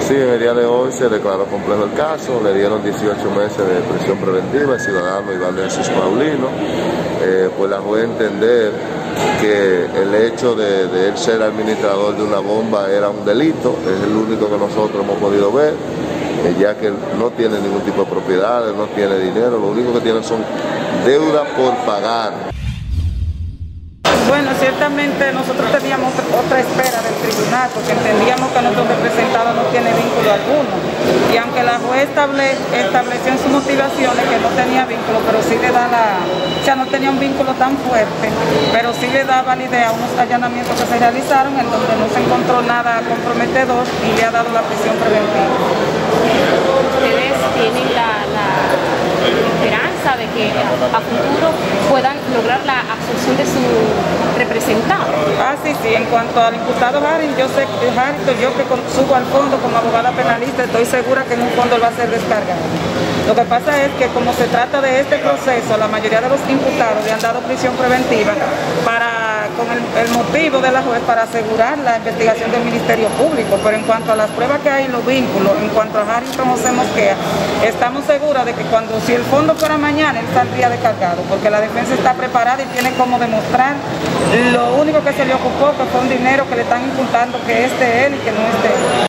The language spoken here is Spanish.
Sí, en el día de hoy se declaró complejo el caso, le dieron 18 meses de prisión preventiva al ciudadano Iván de Jesús Paulino, pues la juez entender que el hecho de él ser administrador de una bomba era un delito, es el único que nosotros hemos podido ver, ya que él no tiene ningún tipo de propiedades, no tiene dinero, lo único que tiene son deudas por pagar. Bueno, ciertamente nosotros teníamos otra espera del tribunal porque entendíamos que nuestro representado no tiene vínculo alguno y aunque la juez estableció en sus motivaciones que no tenía vínculo, pero sí le da no tenía un vínculo tan fuerte, pero sí le da validez a unos allanamientos que se realizaron en donde no se encontró nada comprometedor y le ha dado la prisión preventiva. Ustedes tienen la esperanza de que a futuro puedan lograr la absolución de su representante. Sí, en cuanto al imputado Harris, yo que subo al fondo como abogada penalista, estoy segura que en un fondo él va a ser descargado. Lo que pasa es que como se trata de este proceso, la mayoría de los imputados le han dado prisión preventiva con el motivo de la juez para asegurar la investigación del Ministerio Público, pero en cuanto a las pruebas que hay en los vínculos, en cuanto a Harrington José Mosquera, estamos seguros de que si el fondo fuera mañana, él saldría descargado, porque la defensa está preparada y tiene como demostrar lo único que se le ocupó, que fue un dinero que le están imputando que es de él y que no es de él.